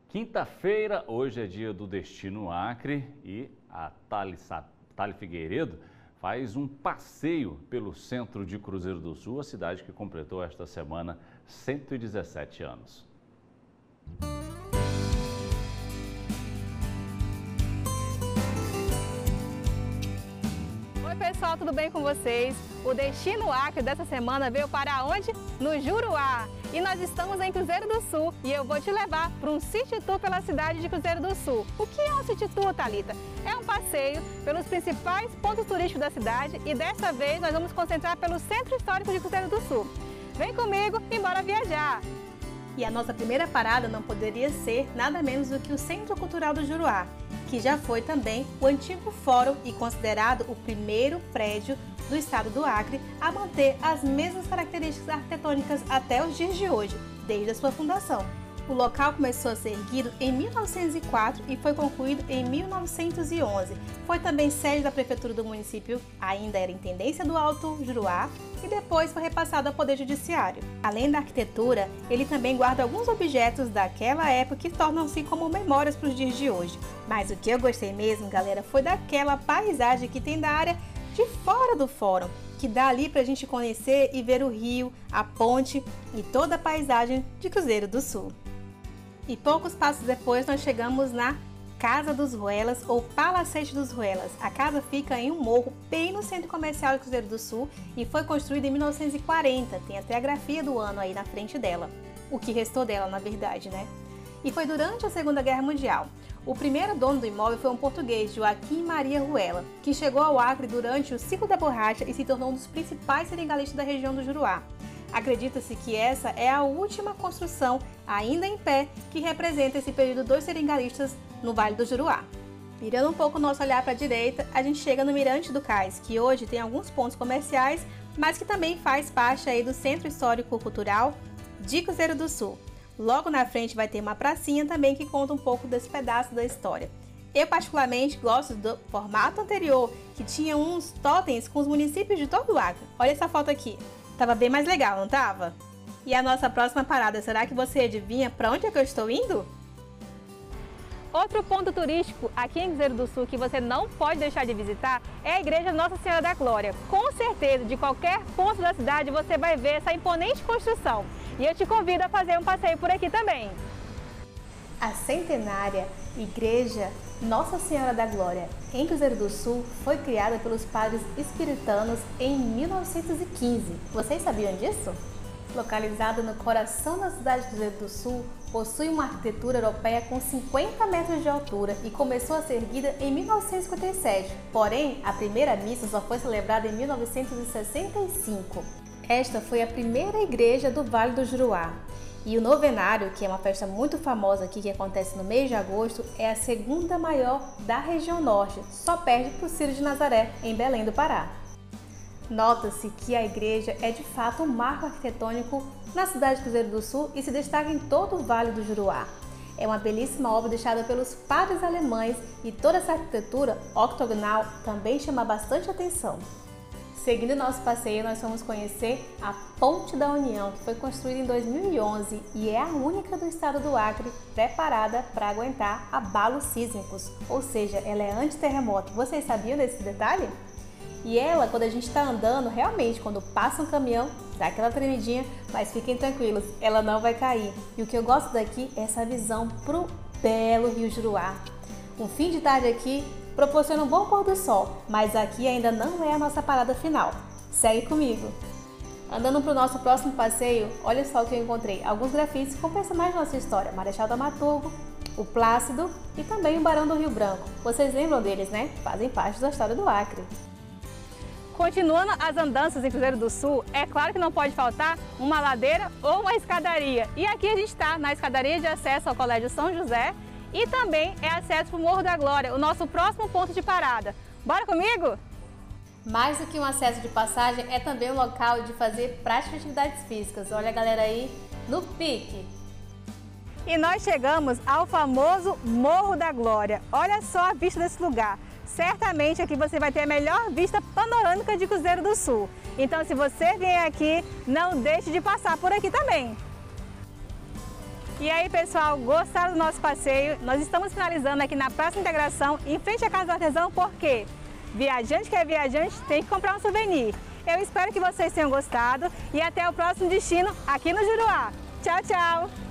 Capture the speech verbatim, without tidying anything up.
Quinta-feira, hoje é dia do Destino Acre e a Thali, Thali Figueiredo faz um passeio pelo centro de Cruzeiro do Sul, a cidade que completou esta semana cento e dezessete anos. Oi pessoal, tudo bem com vocês? O Destino Acre dessa semana veio para onde? No Juruá. E nós estamos em Cruzeiro do Sul e eu vou te levar para um city tour pela cidade de Cruzeiro do Sul. O que é um city tour, Thalita? É um passeio pelos principais pontos turísticos da cidade e dessa vez nós vamos concentrar pelo Centro Histórico de Cruzeiro do Sul. Vem comigo e bora viajar! E a nossa primeira parada não poderia ser nada menos do que o Centro Cultural do Juruá, que já foi também o antigo fórum e considerado o primeiro prédio do estado do Acre a manter as mesmas características arquitetônicas até os dias de hoje, desde a sua fundação. O local começou a ser erguido em mil novecentos e quatro e foi concluído em mil novecentos e onze. Foi também sede da prefeitura do município, ainda era intendência do Alto Juruá, e depois foi repassado ao Poder Judiciário. Além da arquitetura, ele também guarda alguns objetos daquela época que tornam-se como memórias para os dias de hoje. Mas o que eu gostei mesmo, galera, foi daquela paisagem que tem da área de fora do fórum, que dá ali para a gente conhecer e ver o rio, a ponte e toda a paisagem de Cruzeiro do Sul. E poucos passos depois nós chegamos na Casa dos Ruelas ou Palacete dos Ruelas. A casa fica em um morro bem no centro comercial de Cruzeiro do Sul e foi construída em mil novecentos e quarenta, tem até a grafia do ano aí na frente dela, o que restou dela na verdade, né? E foi durante a Segunda Guerra Mundial. O primeiro dono do imóvel foi um português, Joaquim Maria Ruela, que chegou ao Acre durante o ciclo da borracha e se tornou um dos principais seringalista da região do Juruá. Acredita-se que essa é a última construção, ainda em pé, que representa esse período dos seringalistas no Vale do Juruá. Virando um pouco o nosso olhar para a direita, a gente chega no Mirante do Cais, que hoje tem alguns pontos comerciais, mas que também faz parte aí do Centro Histórico Cultural de Cruzeiro do Sul. Logo na frente vai ter uma pracinha também que conta um pouco desse pedaço da história. Eu particularmente gosto do formato anterior, que tinha uns totens com os municípios de todo o Acre. Olha essa foto aqui. Tava bem mais legal, não tava? E a nossa próxima parada, será que você adivinha para onde é que eu estou indo? Outro ponto turístico aqui em Cruzeiro do Sul que você não pode deixar de visitar é a Igreja Nossa Senhora da Glória. Com certeza, de qualquer ponto da cidade você vai ver essa imponente construção. E eu te convido a fazer um passeio por aqui também. A centenária Igreja Nossa Senhora da Glória em Cruzeiro do Sul foi criada pelos padres espiritanos em mil novecentos e quinze. Vocês sabiam disso? Localizada no coração da cidade de Cruzeiro do Sul, possui uma arquitetura europeia com cinquenta metros de altura e começou a ser erguida em mil novecentos e cinquenta e sete. Porém, a primeira missa só foi celebrada em mil novecentos e sessenta e cinco. Esta foi a primeira igreja do Vale do Juruá. E o novenário, que é uma festa muito famosa aqui que acontece no mês de agosto, é a segunda maior da região norte, só perde para o Círio de Nazaré, em Belém do Pará. Nota-se que a igreja é de fato um marco arquitetônico na cidade de Cruzeiro do Sul e se destaca em todo o Vale do Juruá. É uma belíssima obra deixada pelos padres alemães e toda essa arquitetura octogonal também chama bastante atenção. Seguindo nosso passeio, nós vamos conhecer a Ponte da União, que foi construída em dois mil e onze e é a única do estado do Acre preparada para aguentar abalos sísmicos, ou seja, ela é anti-terremoto. Vocês sabiam desse detalhe? E ela, quando a gente está andando, realmente, quando passa um caminhão, dá aquela tremidinha, mas fiquem tranquilos, ela não vai cair. E o que eu gosto daqui é essa visão para o belo Rio Juruá. Um fim de tarde aqui proporciona um bom pôr do sol, mas aqui ainda não é a nossa parada final. Segue comigo! Andando para o nosso próximo passeio, olha só o que eu encontrei. Alguns grafites com personagens da nossa história, Marechal Thaumaturgo, o Plácido e também o Barão do Rio Branco. Vocês lembram deles, né? Fazem parte da história do Acre. Continuando as andanças em Cruzeiro do Sul, é claro que não pode faltar uma ladeira ou uma escadaria. E aqui a gente está na escadaria de acesso ao Colégio São José e também é acesso para o Morro da Glória, o nosso próximo ponto de parada. Bora comigo? Mais do que um acesso de passagem, é também um local de fazer prática de atividades físicas. Olha a galera aí no pique! E nós chegamos ao famoso Morro da Glória. Olha só a vista desse lugar. Certamente aqui você vai ter a melhor vista panorâmica de Cruzeiro do Sul. Então, se você vier aqui, não deixe de passar por aqui também. E aí, pessoal, gostaram do nosso passeio? Nós estamos finalizando aqui na Praça Integração, em frente à Casa do Artesão, porque viajante que é viajante tem que comprar um souvenir. Eu espero que vocês tenham gostado e até o próximo destino aqui no Juruá. Tchau, tchau!